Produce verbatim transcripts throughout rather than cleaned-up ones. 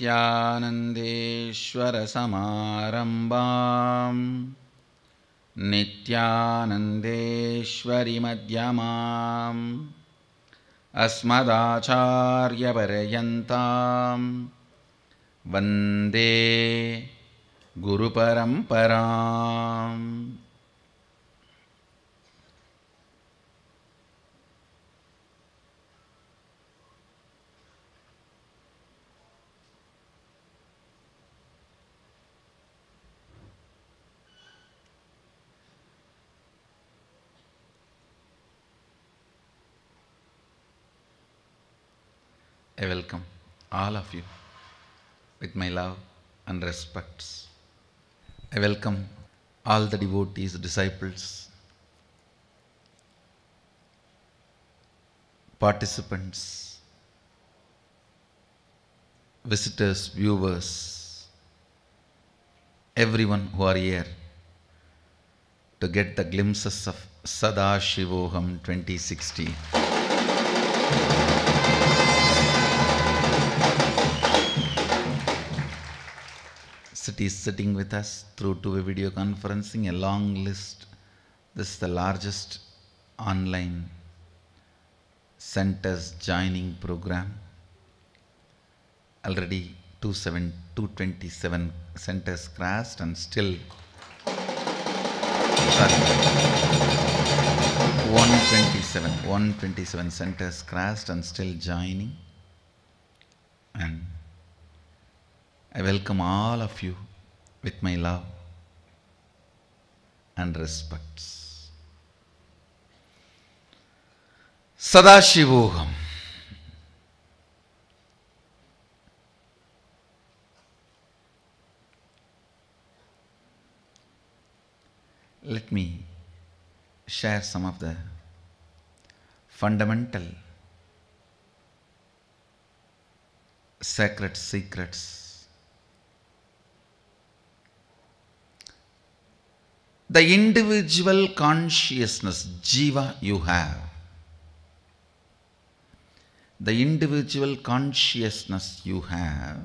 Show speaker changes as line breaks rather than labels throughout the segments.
नित्यानन्देश्वरसमारम्भां नित्यानन्देश्वरिमध्यमाम् अस्मदाचार्यपर्यन्तां वन्दे गुरुपरम्पराम्. I welcome all of you with my love and respects. I welcome all the devotees, disciples, participants, visitors, viewers, everyone who are here to get the glimpses of Sadashivoham twenty sixteen. City is sitting with us through two-way video conferencing, a long list. This is the largest online centers joining program. Already two hundred twenty-seven centers crashed and still sorry, one twenty-seven, one twenty-seven centers crashed and still joining. And I welcome all of you with my love and respects. Sadashivoham. Let me share some of the fundamental sacred secrets. The individual consciousness, Jiva, you have. The individual consciousness you have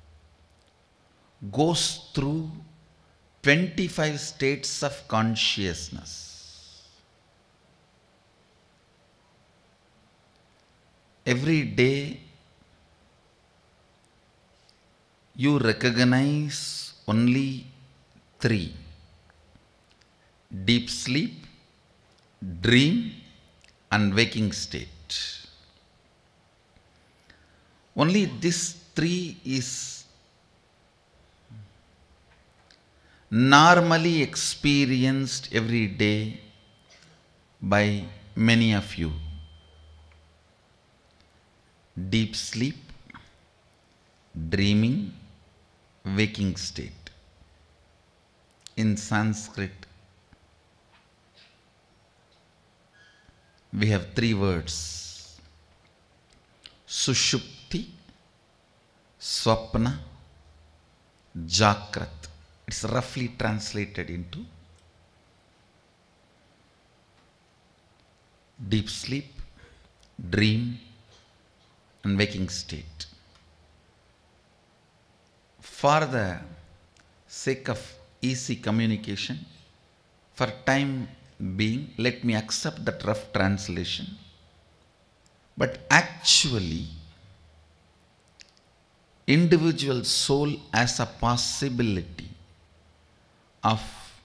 goes through twenty-five states of consciousness. Every day you recognize only three: deep sleep, dream, and waking state. Only this three is normally experienced every day by many of you. Deep sleep, dreaming, waking state. In Sanskrit, we have three words: Sushupti, Swapna, Jakrat. It's roughly translated into deep sleep, dream, and waking state. For the sake of easy communication, for time being, let me accept that rough translation. But actually, individual soul has a possibility of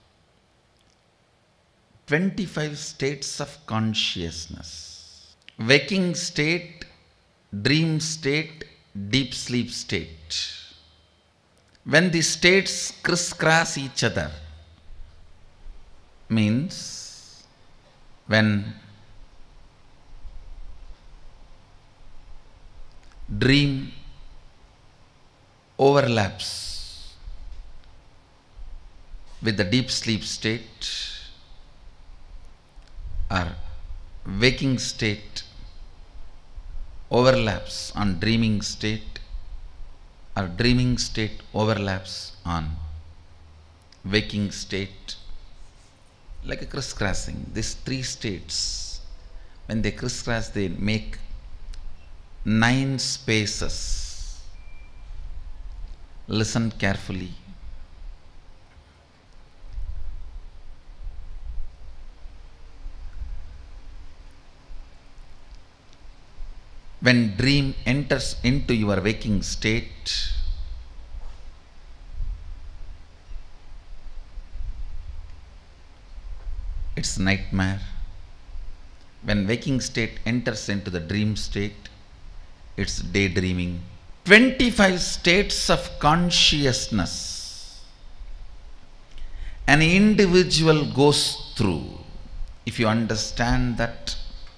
twenty-five states of consciousness. Waking state, dream state, deep sleep state. When the states crisscross each other, means when dream overlaps with the deep sleep state, or waking state overlaps on dreaming state, or dreaming state overlaps on waking state, like a crisscrossing. These three states, when they crisscross, they make nine spaces Listen carefully. When dream enters into your waking state, it's nightmare. When waking state enters into the dream state, it's daydreaming. twenty-five states of consciousness an individual goes through. If you understand that,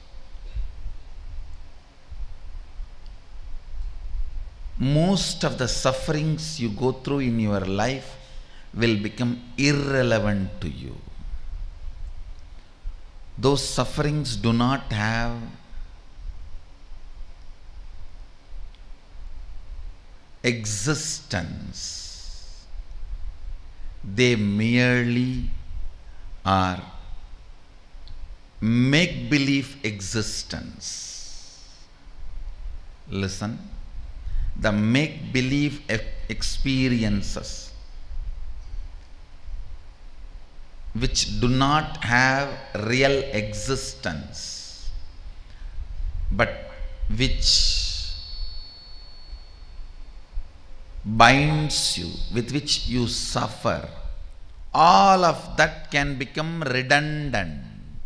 most of the sufferings you go through in your life will become irrelevant to you. Those sufferings do not have existence. They merely are make-believe existence. Listen. The make-believe experiences which do not have real existence, but which binds you, with which you suffer, all of that can become redundant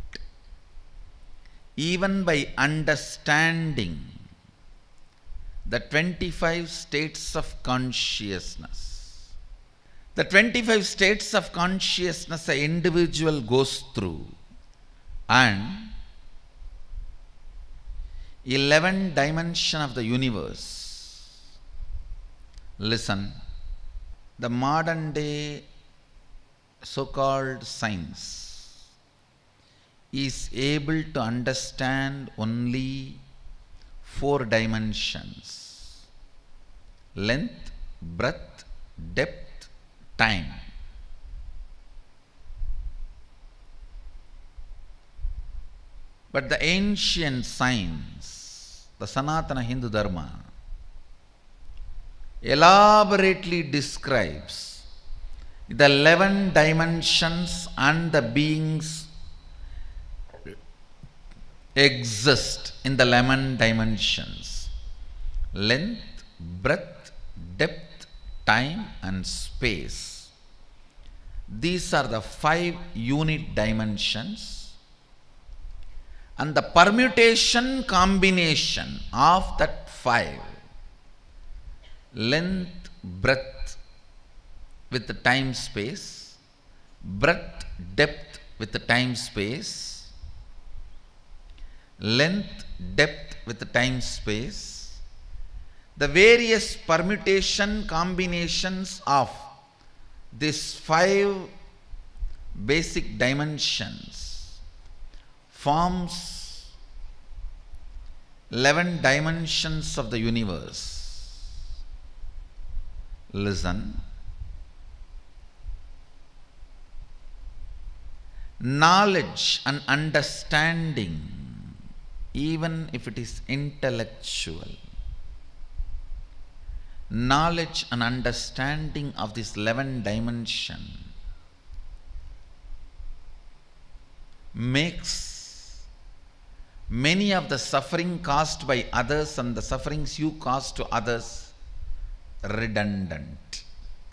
even by understanding the twenty-five states of consciousness. The twenty-five states of consciousness an individual goes through, and eleven dimension of the universe. Listen, the modern day so-called science is able to understand only four dimensions: length, breadth, depth, time. But the ancient science, the Sanatana Hindu Dharma, elaborately describes the eleven dimensions and the beings exist in the eleven dimensions: length, breadth, depth, time and space. These are the five unit dimensions, and the permutation combination of that five, length, breadth with the time space, breadth, depth with the time space, length, depth with the time space, the various permutation combinations of these five basic dimensions forms eleven dimensions of the universe. Listen. Knowledge and understanding, even if it is intellectual, knowledge and understanding of this eleven dimension makes many of the suffering caused by others and the sufferings you cause to others redundant.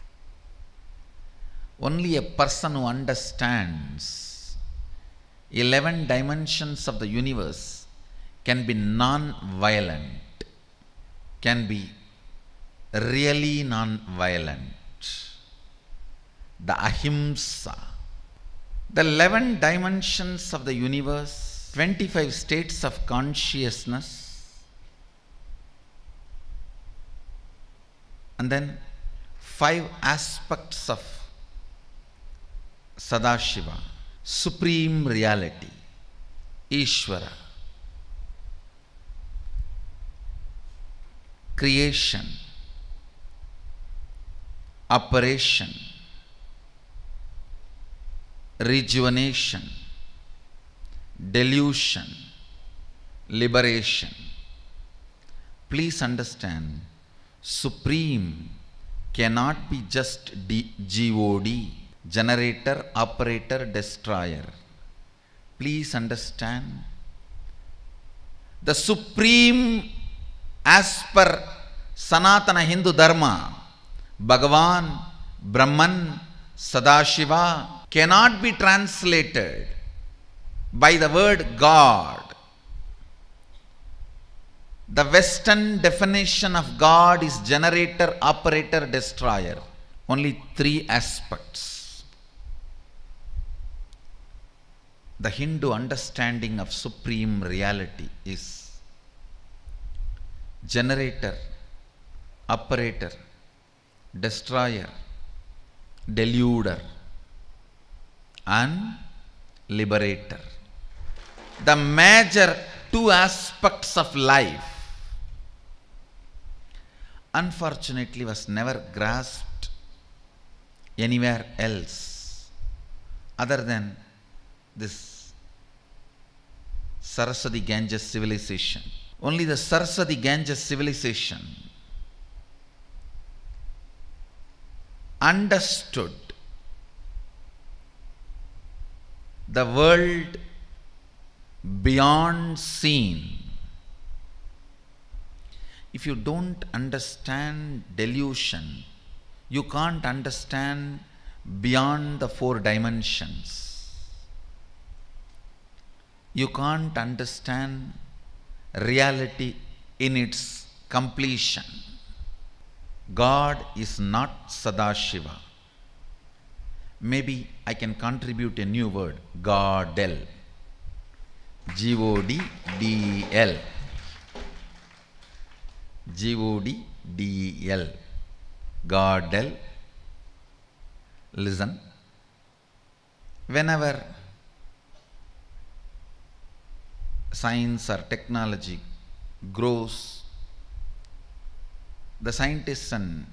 Only a person who understands eleven dimensions of the universe can be non-violent, can be really non-violent. The ahimsa. The eleven dimensions of the universe, twenty-five states of consciousness, and then five aspects of Sadashiva, supreme reality, Ishvara, creation, operation, rejuvenation, delusion, liberation. Please understand, supreme cannot be just D G O D, generator, operator, destroyer. Please understand, the supreme as per Sanatana Hindu Dharma, Bhagavan, Brahman, Sadashiva cannot be translated by the word God. The Western definition of God is generator, operator, destroyer. Only three aspects. The Hindu understanding of supreme reality is generator, operator, destroyer, deluder, and liberator. The major two aspects of life unfortunately was never grasped anywhere else other than this Saraswati Ganges civilization. Only the Saraswati Ganges civilization understood the world beyond seen. If you don't understand delusion, you can't understand beyond the four dimensions. You can't understand reality in its completion. God is not Sadashiva. Maybe I can contribute a new word, Godel. G O D D E L. G O D D E L. Godel. Listen. Whenever science or technology grows, the scientists and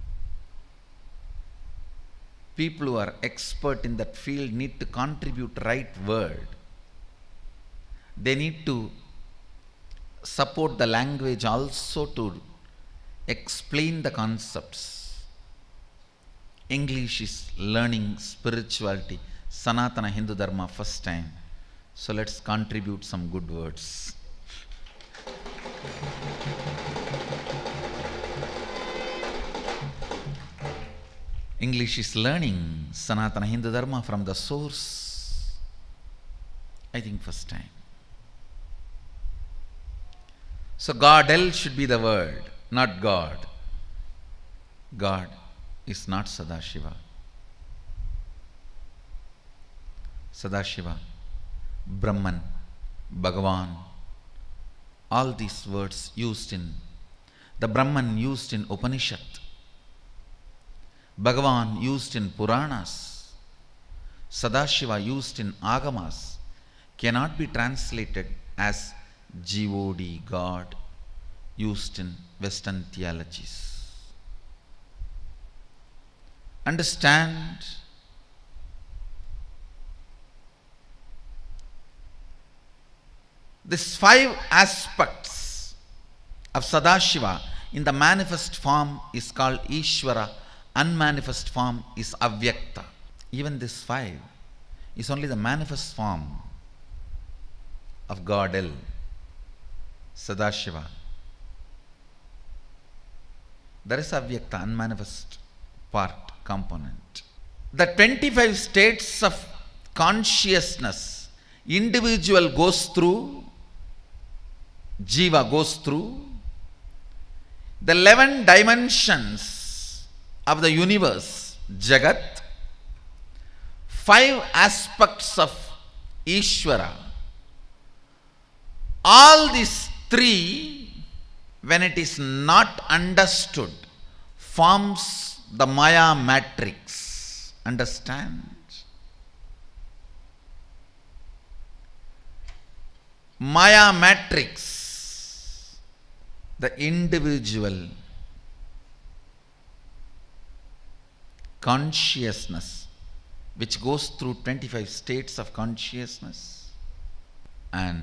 people who are expert in that field need to contribute right word. They need to support the language also to explain the concepts. English is learning spirituality, Sanatana Hindu Dharma first time. So let's contribute some good words. English is learning Sanatana Hindu Dharma from the source, I think first time. So Godel should be the word, not God. God is not Sadashiva. Sadashiva, Brahman, Bhagavan, all these words used in, the Brahman used in Upanishad, Bhagavan used in Puranas, Sadashiva used in Agamas, cannot be translated as G O D, God, used in Western theologies. Understand, these five aspects of Sadashiva in the manifest form is called Ishvara, unmanifest form is Avyakta. Even this five is only the manifest form of Godel, Sadashiva. There is Avyakta, unmanifest part, component. The twenty-five states of consciousness individual goes through, Jiva goes through, the eleven dimensions of the universe, Jagat, five aspects of Ishvara, all these three, when it is not understood, forms the Maya matrix. Understand? Maya matrix, the individual consciousness which goes through twenty-five states of consciousness and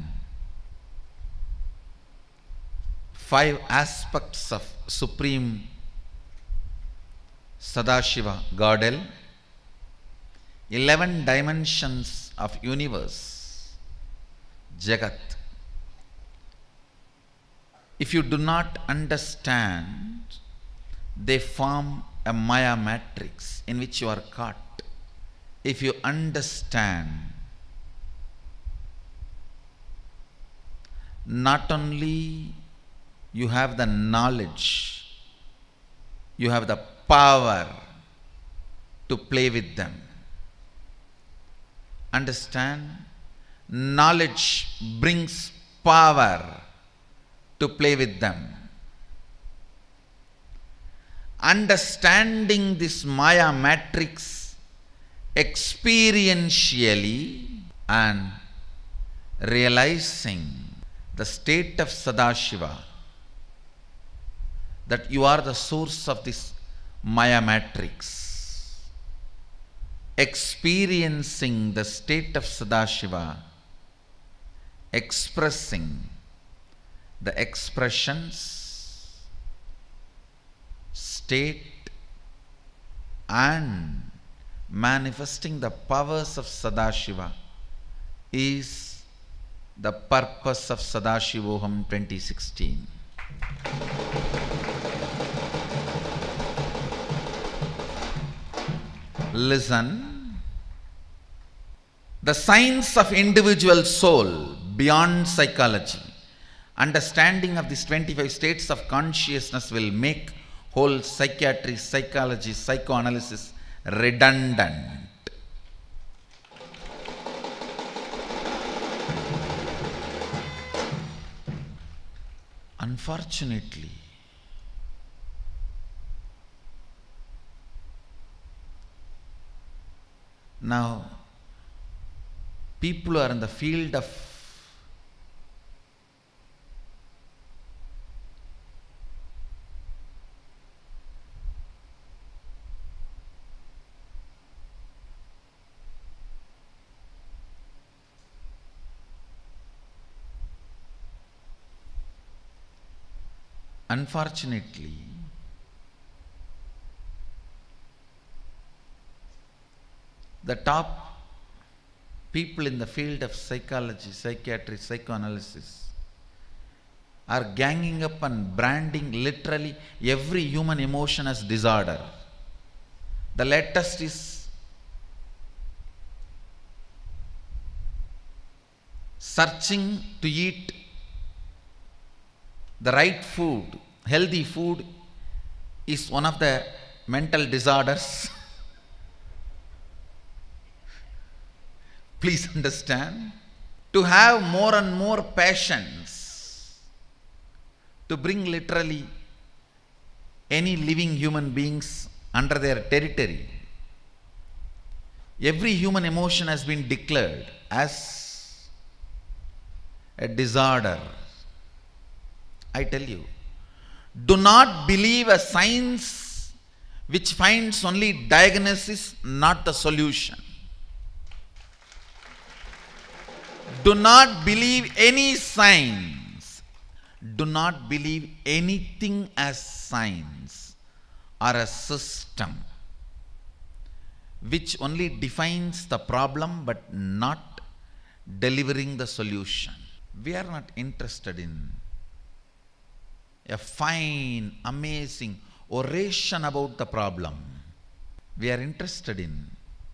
five aspects of supreme Sadashiva, Godel, eleven dimensions of universe, Jagat. If you do not understand, they form a Maya matrix in which you are caught. If you understand, not only you have the knowledge, you have the power to play with them. Understand? Knowledge brings power to play with them. Understanding this Maya matrix experientially and realizing the state of Sadashiva, that you are the source of this Maya matrix, experiencing the state of Sadashiva, expressing the expressions, state and manifesting the powers of Sadashiva is the purpose of Sadashivoham twenty sixteen. Listen. The science of individual soul beyond psychology. Understanding of these twenty-five states of consciousness will make whole psychiatry, psychology, psychoanalysis redundant. Unfortunately, now people who are in the field of Unfortunately, the top people in the field of psychology, psychiatry, psychoanalysis are ganging up and branding literally every human emotion as disorder. The latest is searching to eat the right food, healthy food is one of the mental disorders. Please understand. To have more and more passions, to bring literally any living human beings under their territory. Every human emotion has been declared as a disorder. I tell you, do not believe a science which finds only diagnosis, not the solution. Do not believe any science. Do not believe anything as science or a system which only defines the problem but not delivering the solution. We are not interested in a fine, amazing oration about the problem. We are interested in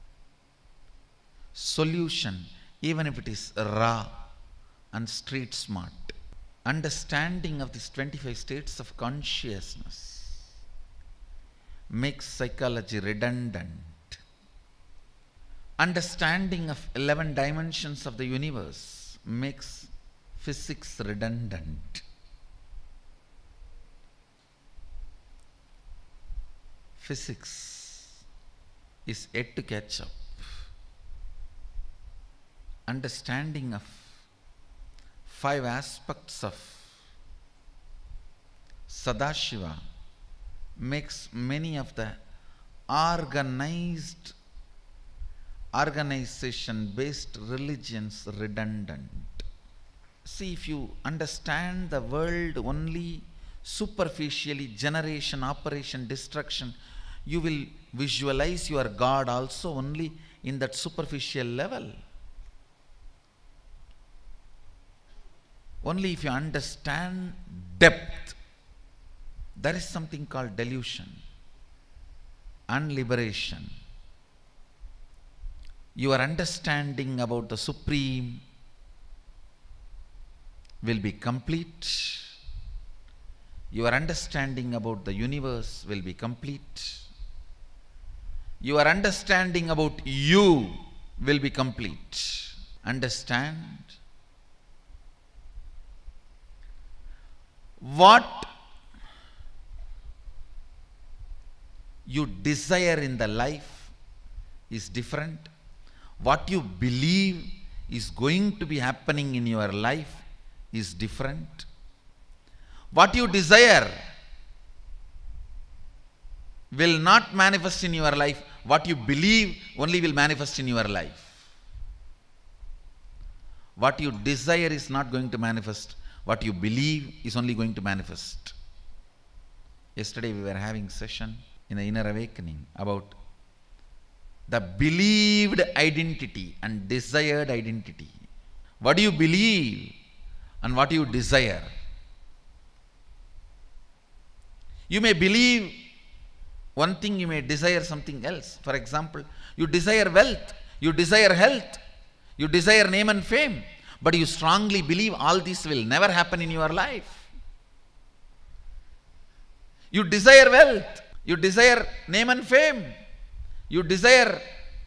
solution, even if it is raw and street smart. Understanding of these twenty-five states of consciousness makes psychology redundant. Understanding of eleven dimensions of the universe makes physics redundant. Physics is yet to catch up. Understanding of five aspects of Sadashiva makes many of the organized, organization-based religions redundant. See, if you understand the world only superficially, generation, operation, destruction, you will visualize your God also only in that superficial level. Only if you understand depth. There is something called delusion and liberation. Your understanding about the Supreme will be complete. Your understanding about the universe will be complete. Your understanding about you will be complete. Understand? What you desire in the life is different. What you believe is going to be happening in your life is different. What you desire will not manifest in your life. What you believe only will manifest in your life. What you desire is not going to manifest. What you believe is only going to manifest. Yesterday we were having session in the Inner Awakening about the believed identity and desired identity. What do you believe and what do you desire? You may believe one thing, you may desire something else. For example, you desire wealth, you desire health, you desire name and fame, but you strongly believe all this will never happen in your life. You desire wealth, you desire name and fame, you desire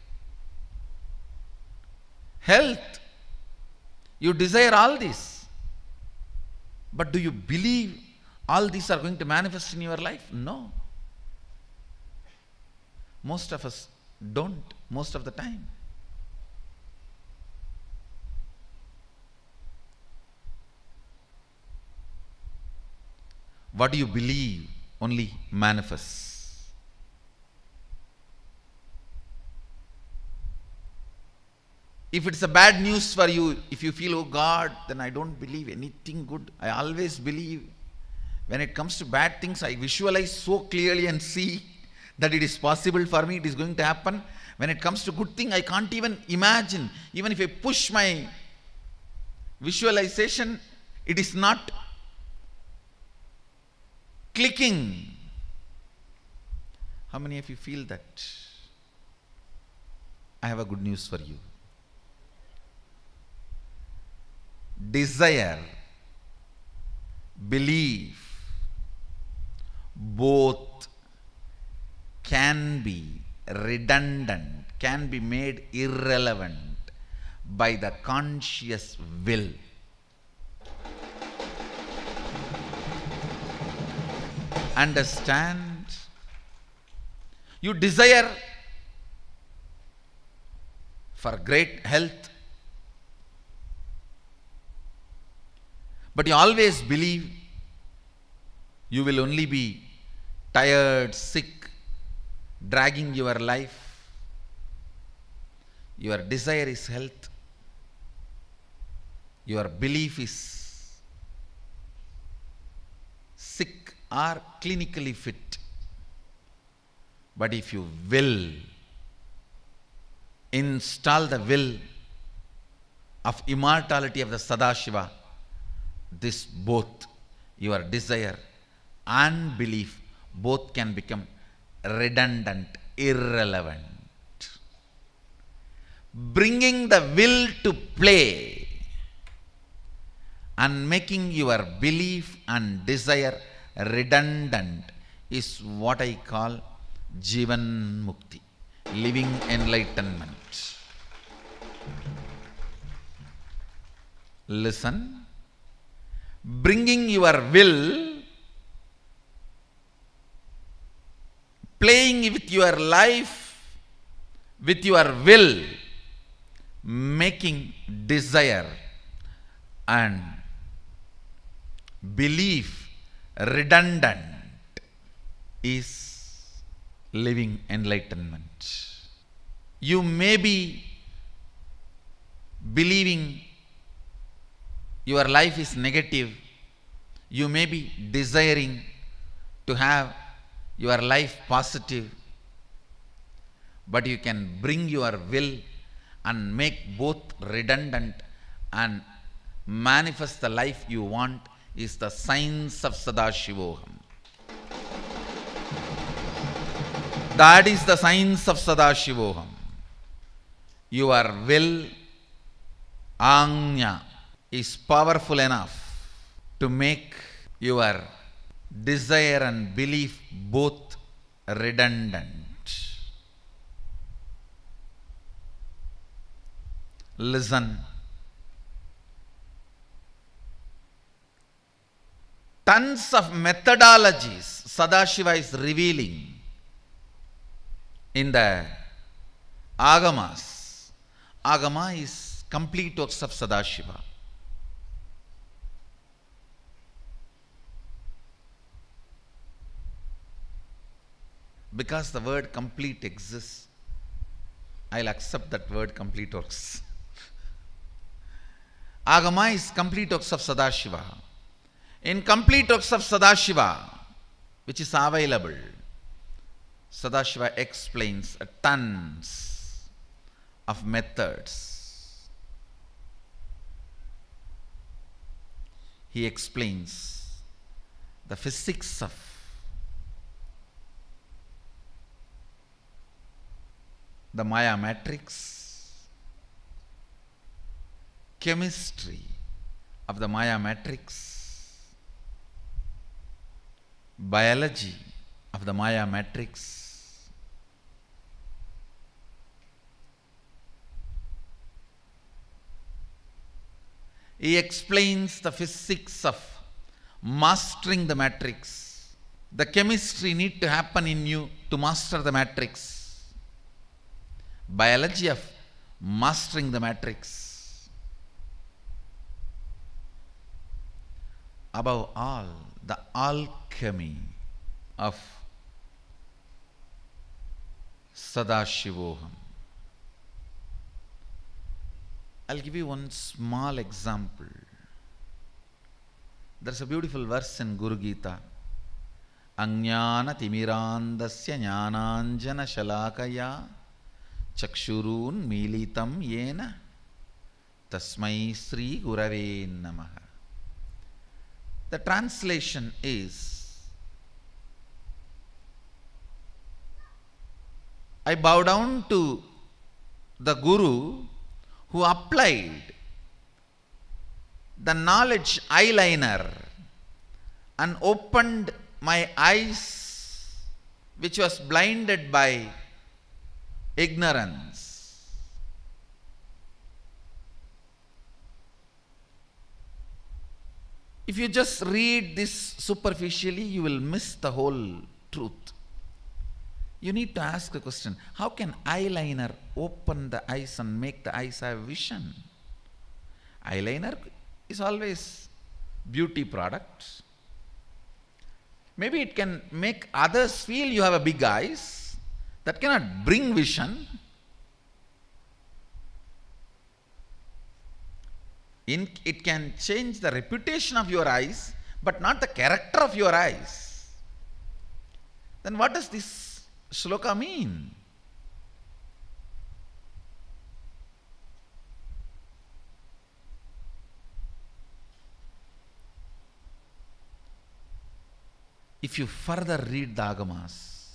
health, you desire all this. But do you believe all these are going to manifest in your life? No. Most of us don't, most of the time. What do you believe only manifests. If it's a bad news for you, if you feel, oh God, then I don't believe anything good. I always believe. When it comes to bad things, I visualize so clearly and see that it is possible for me, it is going to happen. When it comes to good thing, I can't even imagine. Even if I push my visualization, it is not clicking. How many of you feel that? I have a good news for you. Desire, belief, both can be redundant, can be made irrelevant by the conscious will. Understand? You desire for great health, but you always believe you will only be tired, sick, dragging your life. Your desire is health. Your belief is sick or clinically fit. But if you will install the will of immortality of the Sadashiva, this both, your desire and belief, both can become redundant, irrelevant. Bringing the will to play and making your belief and desire redundant is what I call Jivan Mukti, living enlightenment. Listen. Bringing your will, playing with your life, with your will, making desire and belief redundant is living enlightenment. You may be believing your life is negative. You may be desiring to have your life positive. but you can bring your will and make both redundant and manifest the life you want is the science of Sadashivoham. That is the science of Sadashivoham. Your will, Anya, is powerful enough to make your desire and belief both redundant. Listen. Tons of methodologies Sadashiva is revealing in the Agamas. Agama is complete works of Sadashiva. Because the word complete exists, I'll accept that word complete works. Agama is complete works of Sadashiva. In complete works of Sadashiva, which is available, Sadashiva explains tons of methods. He explains the physics of the Maya matrix, chemistry of the Maya matrix, biology of the Maya matrix, he explains the physics of mastering the matrix. The chemistry need to happen in you to master the matrix. Biology of mastering the matrix. Above all, the alchemy of Sadashivoham. I'll give you one small example. There's a beautiful verse in Guru Gita. Ajnana timirandasya jnananjana shalakaya chakshurun militam yena tasmai sri gurave namaha. The translation is, I bow down to the Guru who applied the knowledge eyeliner and opened my eyes, which was blinded by ignorance. If you just read this superficially, you will miss the whole truth. You need to ask a question, how can eyeliner open the eyes and make the eyes have vision? Eyeliner is always beauty product. Maybe it can make others feel you have a big eyes. That cannot bring vision. In, it can change the reputation of your eyes, but not the character of your eyes. Then what does this shloka mean? If you further read the Agamas,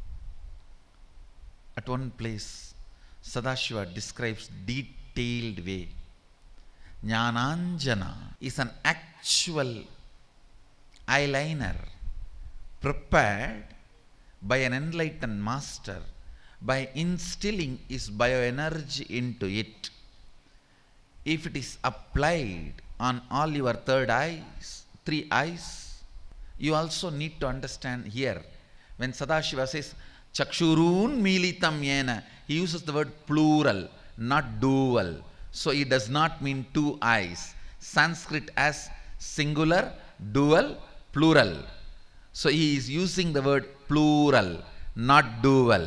at one place Sadashiva describes detailed way. Jnananjana is an actual eyeliner prepared by an enlightened master by instilling his bioenergy into it. If it is applied on all your third eyes, three eyes, you also need to understand here, when Sadashiva says, Chakshurun militam yena, he uses the word plural, not dual. So it does not mean two eyes. Sanskrit has singular, dual, plural. So he is using the word plural, not dual.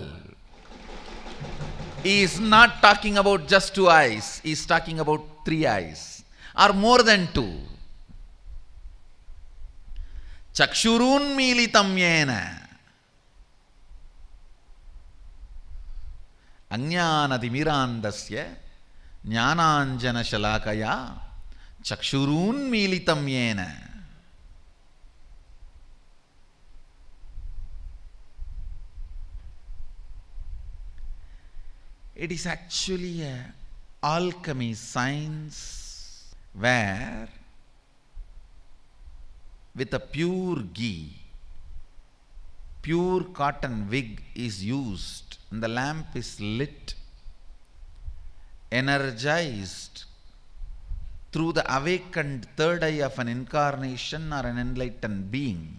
He is not talking about just two eyes. He is talking about three eyes or more than two. Chakshurun militam yena. Ajnanatimirandasya Jnananjana Shalakaya Chakshurunmilitam Yena. It is actually a alchemy science where with a pure ghee, pure cotton wig is used and the lamp is lit, energized through the awakened third eye of an incarnation or an enlightened being.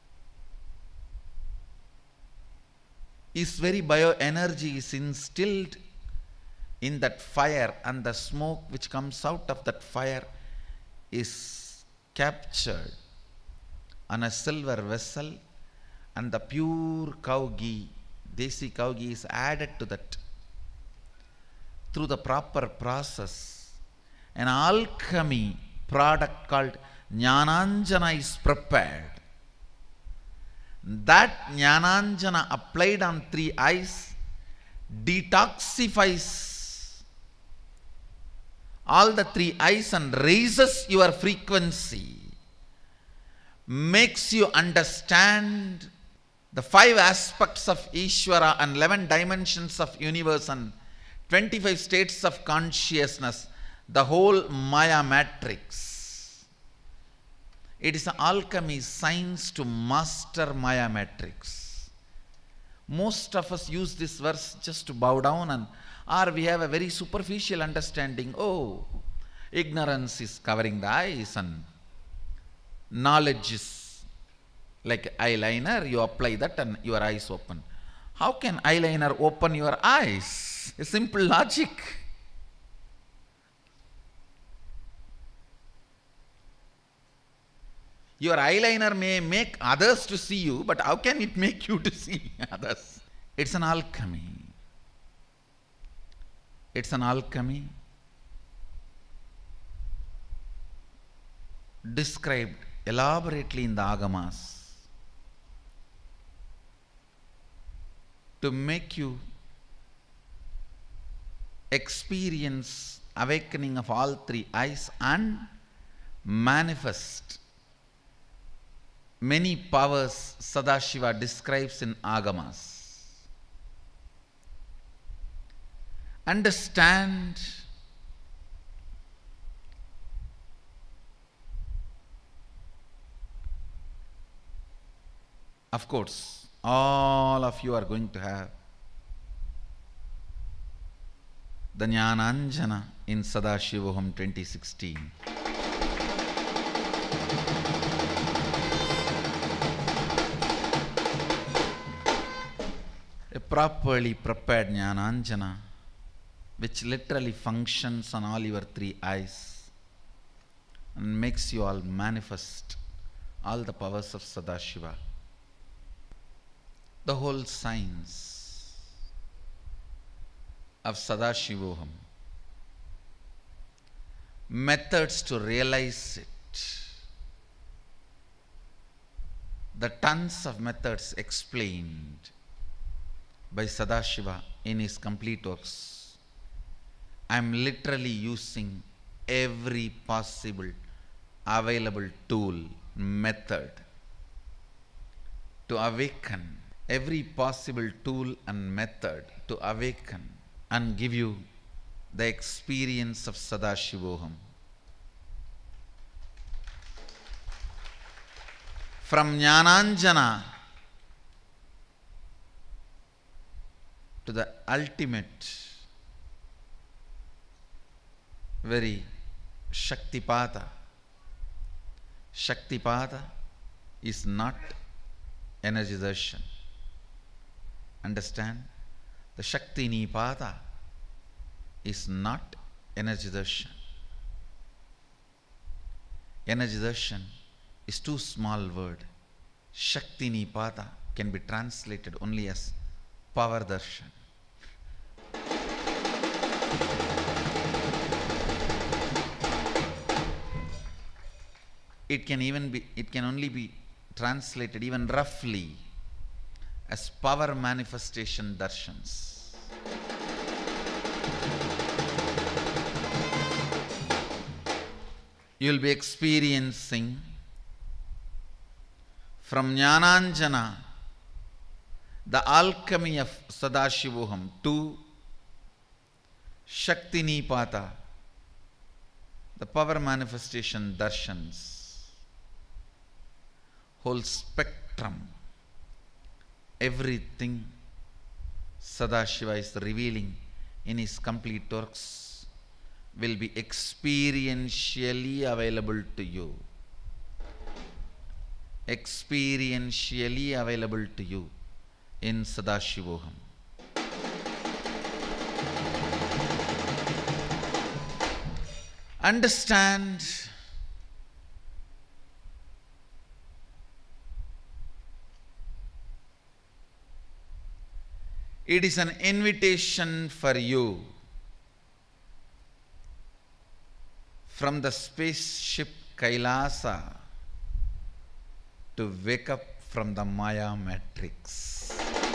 His very bioenergy is instilled in that fire, and the smoke which comes out of that fire is captured on a silver vessel, and the pure cow ghee, desi cow ghee, is added to that through the proper process. An alchemy product called Jnananjana is prepared. That Jnananjana applied on three eyes detoxifies all the three eyes and raises your frequency, makes you understand the five aspects of Ishvara and eleven dimensions of universe and twenty-five states of consciousness, the whole Maya matrix. It is an alchemy science to master Maya matrix. Most of us use this verse just to bow down, and or we have a very superficial understanding. Oh, ignorance is covering the eyes and knowledge is like eyeliner. You apply that and your eyes open. How can eyeliner open your eyes? A simple logic. Your eyeliner may make others to see you, but how can it make you to see others? It's an alchemy. It's an alchemy described elaborately in the Agamas to make you experience awakening of all three eyes and manifest many powers Sadashiva describes in Agamas. Understand of course, all of you are going to have the Jnananjana in Sadashivoham twenty sixteen. A properly prepared Jnananjana which literally functions on all your three eyes and makes you all manifest all the powers of Sadashiva. The whole science of Sadashivoham, methods to realize it, the tons of methods explained by Sadashiva in his complete works. I am literally using every possible available tool, method to awaken, every possible tool and method to awaken and give you the experience of Sadashivoham. From Jnananjana to the ultimate, very Shaktipada. Shaktipada is not energy darshan. Understand? The Shakti Nipada is not energy darshan. Energy darshan is too small word. Shakti Nipada can be translated only as power darshan. It can even be, it can only be translated even roughly as power manifestation darshans. you will be experiencing from Jnananjana, the alchemy of Sadashivoham, to Shakti Nipata, the power manifestation darshans, whole spectrum, everything Sadashiva is revealing in his complete works will be experientially available to you. Experientially available to you in Sadashivoham. Understand it is an invitation for you from the spaceship Kailasa to wake up from the Maya matrix.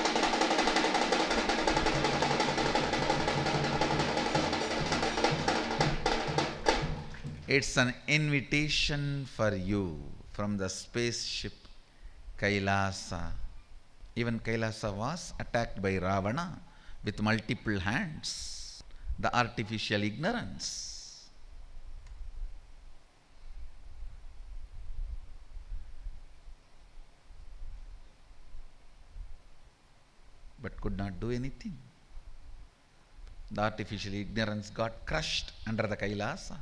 It's an invitation for you from the spaceship Kailasa. Even Kailasa was attacked by Ravana with multiple hands. The artificial ignorance. But could not do anything. The artificial ignorance got crushed under the Kailasa.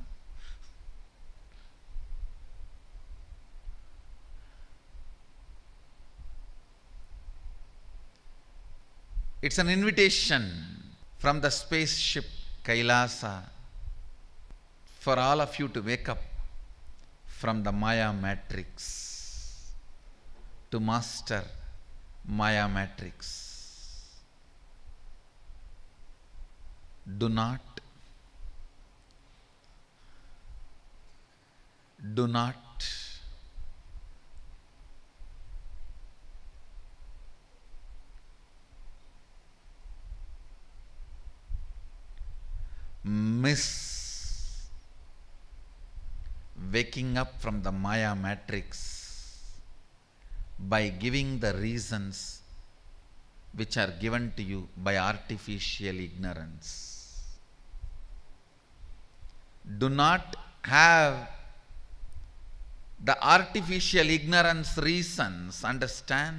It's an invitation from the spaceship Kailasa for all of you to wake up from the Maya matrix, to master Maya matrix. Do not, do not miss waking up from the Maya matrix by giving the reasons which are given to you by artificial ignorance. Do not have the artificial ignorance reasons. Understand?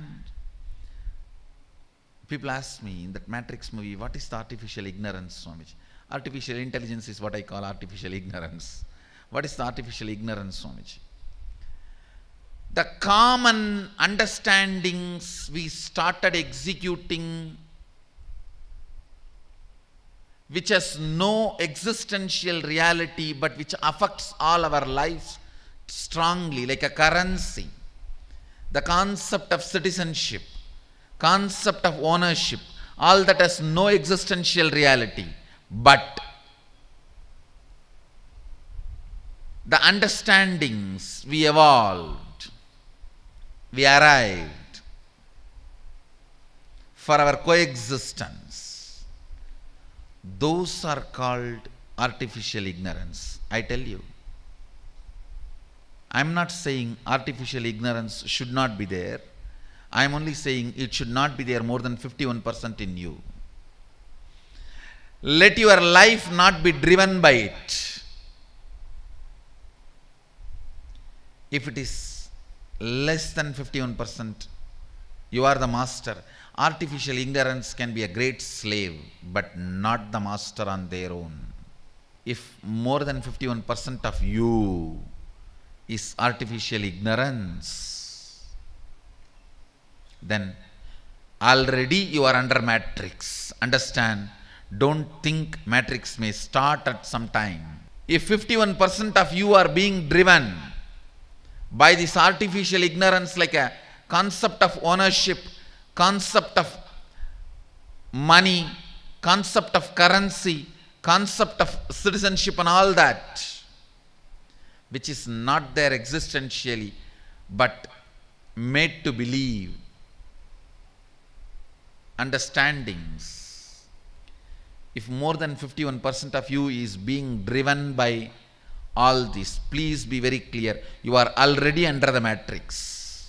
People ask me in that Matrix movie, what is the artificial ignorance, Swamiji? Artificial intelligence is what I call artificial ignorance. What is the artificial ignorance, Swamiji? The common understandings we started executing, which has no existential reality but which affects all our lives strongly, like a currency. The concept of citizenship, concept of ownership, all that has no existential reality. But the understandings we evolved, we arrived for our coexistence, those are called artificial ignorance. I tell you, I am not saying artificial ignorance should not be there. I am only saying it should not be there more than fifty-one percent in you. Let your life not be driven by it. If it is less than fifty-one percent, you are the master. Artificial ignorance can be a great slave, but not the master on their own. If more than fifty-one percent of you is artificial ignorance, then already you are under matrix. Understand? Don't think matrix may start at some time. If fifty-one percent of you are being driven by this artificial ignorance, like a concept of ownership, concept of money, concept of currency, concept of citizenship and all that, which is not there existentially but made to believe, understandings. If more than fifty-one percent of you is being driven by all this. Please be very clear. You are already under the matrix.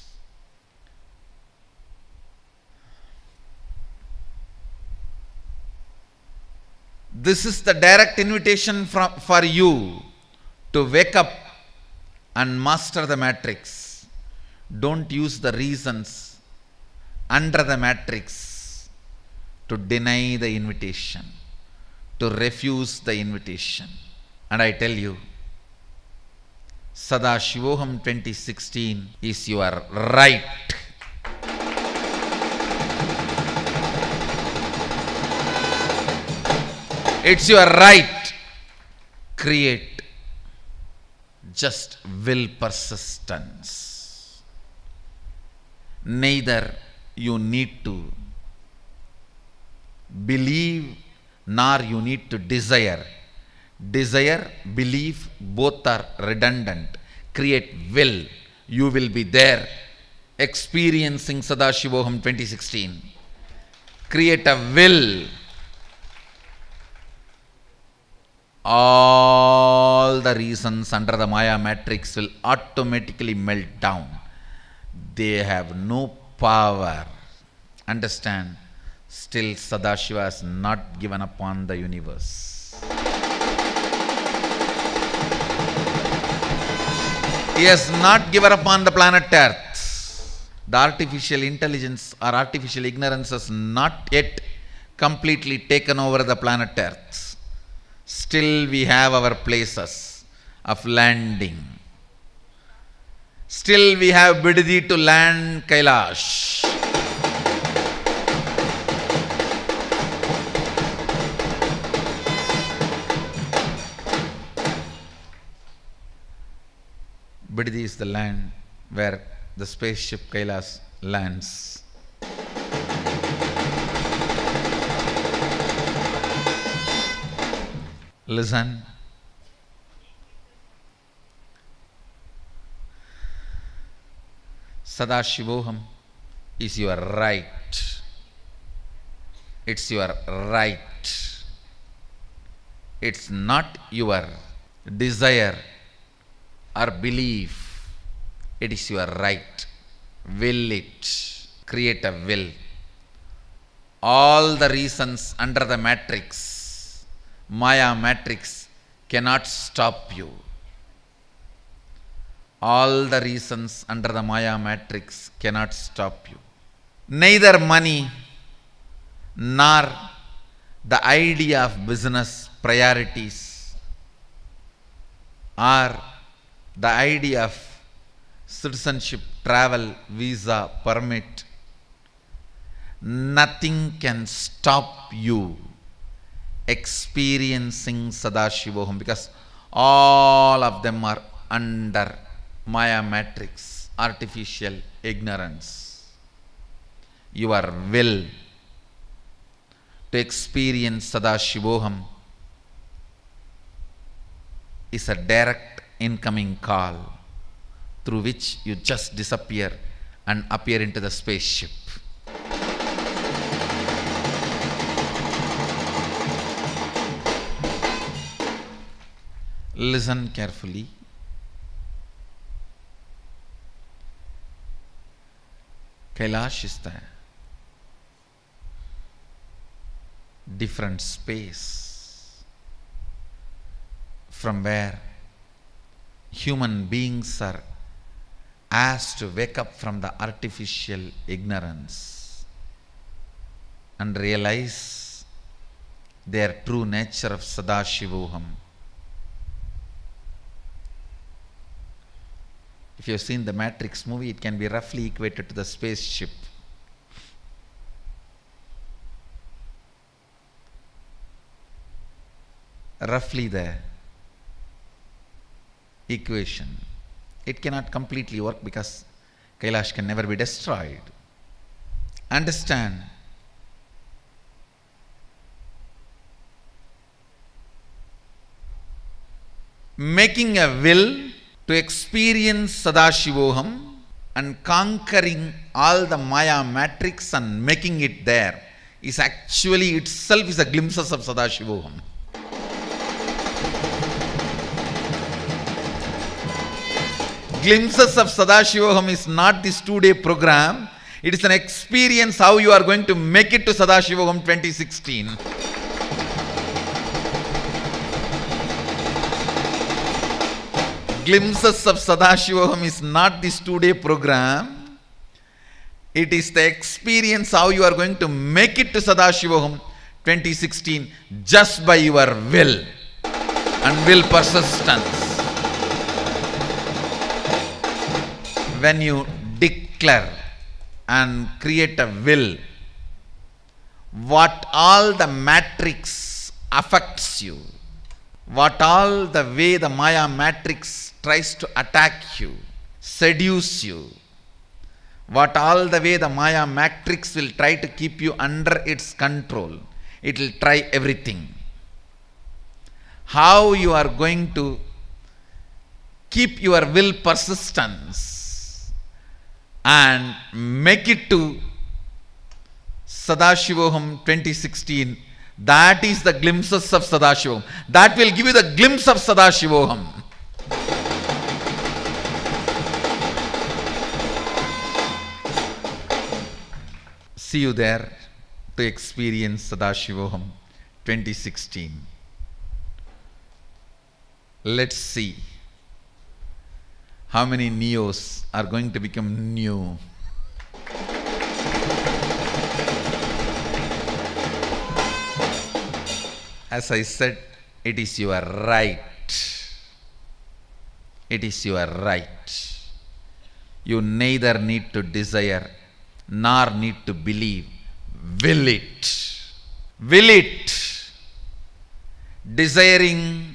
This is the direct invitation from, for you to wake up and master the matrix. Don't use the reasons under the matrix to deny the invitation, to refuse the invitation. And I tell you, Sadashivoham twenty sixteen is your right. It's your right. Create. Just will persistence. Neither you need to believe nor you need to desire. Desire, belief, both are redundant. Create will. You will be there experiencing Sadashivoham twenty sixteen. Create a will. All the reasons under the Maya matrix will automatically melt down. They have no power. Understand? Still Sadashiva has not given up on the universe. He has not given up on the planet Earth. The artificial intelligence or artificial ignorance has not yet completely taken over the planet Earth. Still we have our places of landing. Still we have Bididi to land Kailash. Bididi is the land where the spaceship Kailash lands. Listen. Sadashivoham is your right. It's your right. It's not your desire or belief. It is your right. Will it. Create a will. All the reasons under the matrix, Maya matrix, cannot stop you. All the reasons under the Maya matrix cannot stop you. Neither money nor the idea of business priorities or the idea of citizenship, travel, visa, permit, nothing can stop you experiencing Sadashivoham, because all of them are under Maya matrix, artificial ignorance. Your will to experience Sadashivoham is a direct incoming call through which you just disappear and appear into the spaceship. Listen carefully. Kailash is the different space from where human beings are asked to wake up from the artificial ignorance and realize their true nature of Sadashivoham. If you have seen the Matrix movie, it can be roughly equated to the spaceship. Roughly the equation. It cannot completely work because Kailash can never be destroyed. Understand? Making a will to experience Sadashivoham and conquering all the Maya matrix and making it there is actually itself is a glimpses of Sadashivoham. glimpses of Sadashivoham is not this two-day program. It is an experience how you are going to make it to Sadashivoham twenty sixteen. Glimpses of Sadashivoham is not this two-day program. It is the experience how you are going to make it to Sadashivoham twenty sixteen just by your will and will persistence. When you declare and create a will, what all the matrix affects you, what all the way the Maya matrix tries to attack you, seduce you, what all the way the Maya matrix will try to keep you under its control, it will try everything. How you are going to keep your will persistence and make it to Sadashivoham twenty sixteen, that is the glimpses of Sadashivoham. That will give you the glimpse of Sadashivoham. See you there to experience Sadashivoham twenty sixteen. Let's see how many neos are going to become new. As I said, it is your right. It is your right. You neither need to desire nor need to believe. Will it. Will it. Desiring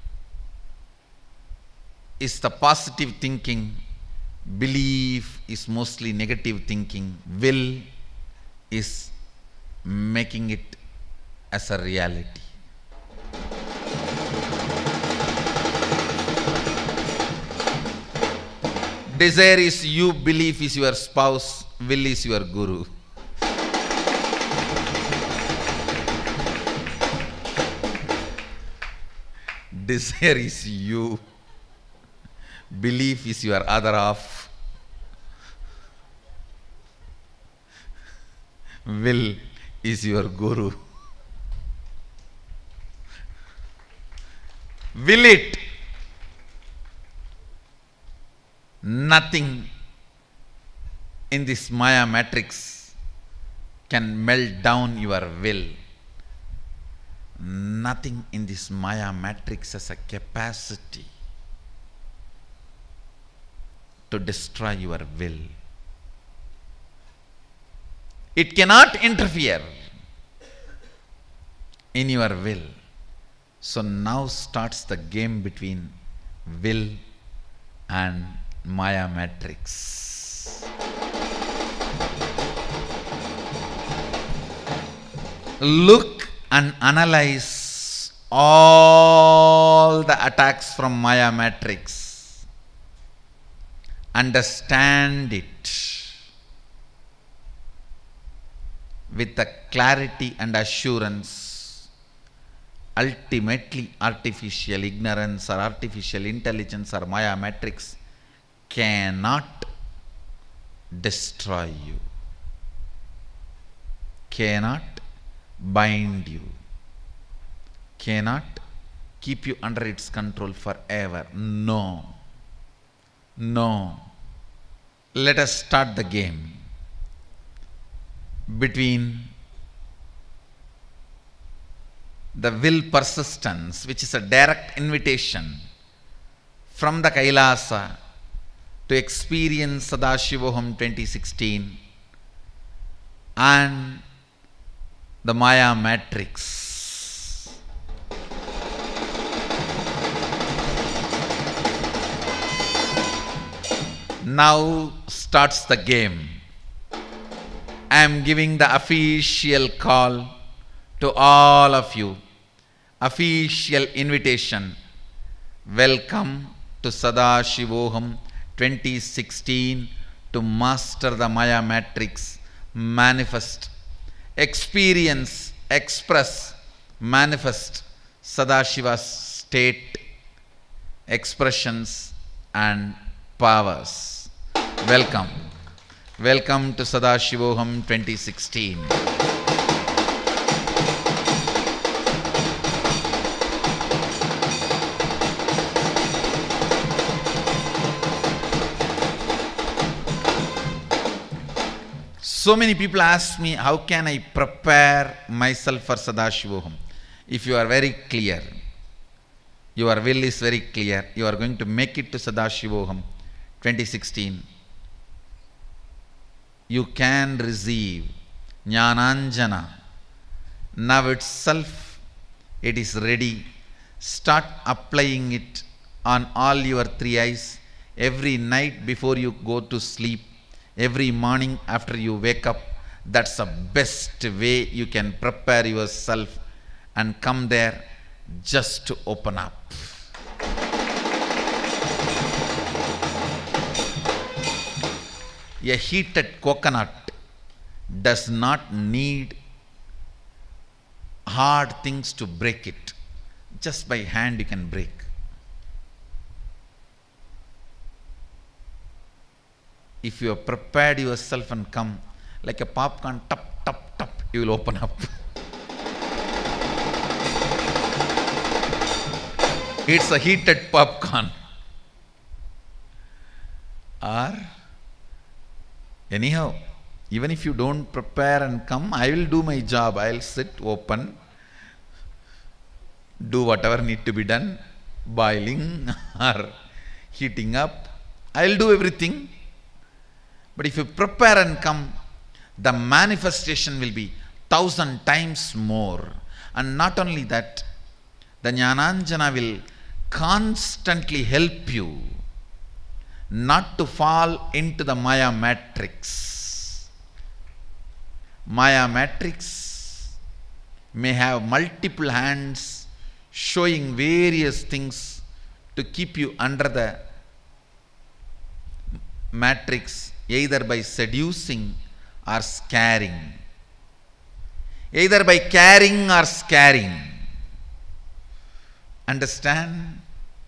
is the positive thinking. Belief is mostly negative thinking. Will is making it as a reality. Desire is you, belief is your spouse, will is your guru. Desire is you, belief is your other half, will is your guru. Will it. Nothing in this Maya matrix can melt down your will. Nothing in this Maya matrix has a capacity to destroy your will. It cannot interfere in your will. So now starts the game between will and Maya matrix. Look and analyze all the attacks from Maya matrix. Understand it with the clarity and assurance. Ultimately, artificial ignorance or artificial intelligence or Maya matrix cannot destroy you, cannot bind you, cannot keep you under its control forever. No, no. Let us start the game between the will persistence, which is a direct invitation from the Kailasa to experience Sadashivoham twenty sixteen, and the Maya matrix. Now starts the game. I am giving the official call to all of you. Official invitation. Welcome to Sadashivoham twenty sixteen to master the Maya matrix, manifest, experience, express, manifest Sadashiva's state, expressions and powers. Welcome. Welcome to Sadashivoham twenty sixteen. So many people ask me, how can I prepare myself for Sadashivoham? If you are very clear, your will is very clear, you are going to make it to Sadashivoham twenty sixteen, you can receive Jnananjana. Now itself it is ready. Start applying it on all your three eyes every night before you go to sleep. Every morning after you wake up. That's the best way you can prepare yourself and come there just to open up. A heated coconut does not need hard things to break it. Just by hand you can break. If you have prepared yourself and come, like a popcorn, tap, tap, tap, you will open up. It's a heated popcorn. Or, anyhow, even if you don't prepare and come, I will do my job. I will sit open, do whatever need to be done, boiling or heating up. I will do everything. But if you prepare and come, the manifestation will be thousand times more. And not only that, the Jnananjana will constantly help you not to fall into the Maya matrix. Maya matrix may have multiple hands showing various things to keep you under the matrix, either by seducing or scaring, either by caring or scaring. Understand?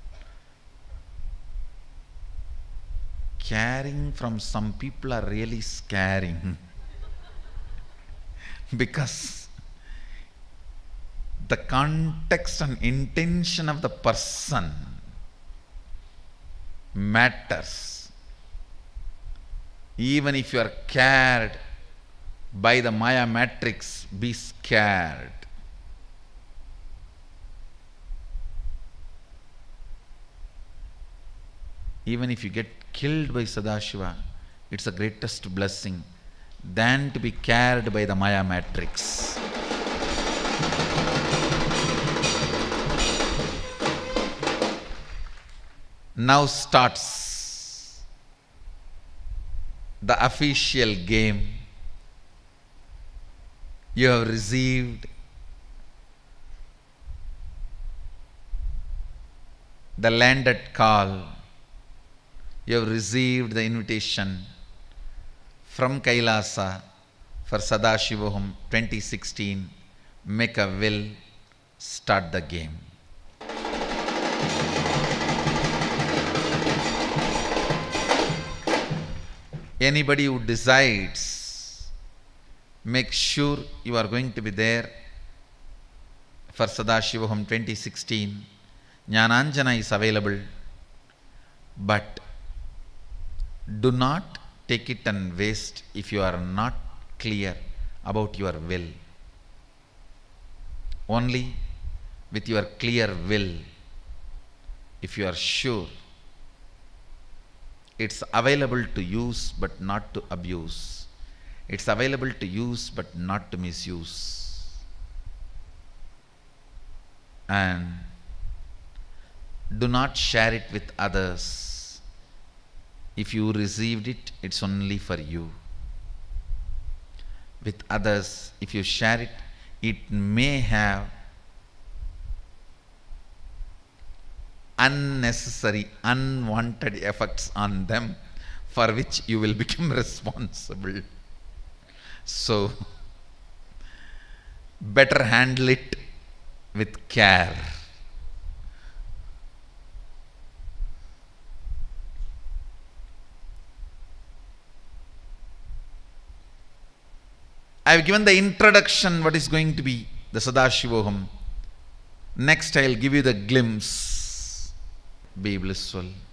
Caring from some people are really scaring because the context and intention of the person matters. Even if you are cared by the Maya matrix, be scared. Even if you get killed by Sadashiva, it's the greatest blessing than to be cared by the Maya matrix. Now starts the official game. You have received the landed call. You have received the invitation from Kailasa for Sadashivoham twenty sixteen. Make a will, start the game. Anybody who decides, make sure you are going to be there for Sadashivoham twenty sixteen. Jnananjana is available, but do not take it and waste if you are not clear about your will. Only with your clear will, if you are sure, it's available to use but not to abuse. It's available to use but not to misuse. And do not share it with others. If you received it, it's only for you. With others, if you share it, it may have unnecessary, unwanted effects on them for which you will become responsible. So, better handle it with care. I have given the introduction, what is going to be the Sadashivoham. Next I will give you the glimpse. Be blissful.